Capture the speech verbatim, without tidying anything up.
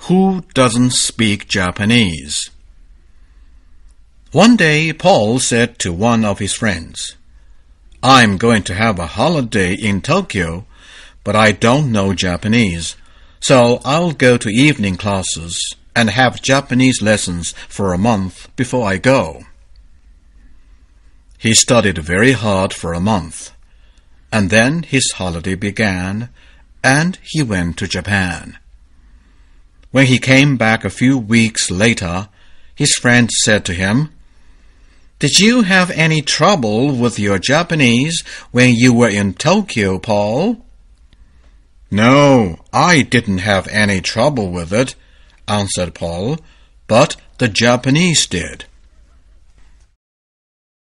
Who doesn't speak Japanese? One day, Paul said to one of his friends, "I'm going to have a holiday in Tokyo, but I don't know Japanese, so I'll go to evening classes and have Japanese lessons for a month before I go." He studied very hard for a month, and then his holiday began, and he went to Japan. When he came back a few weeks later, his friend said to him, "Did you have any trouble with your Japanese when you were in Tokyo, Paul?" "No, I didn't have any trouble with it," answered Paul, "but the Japanese did."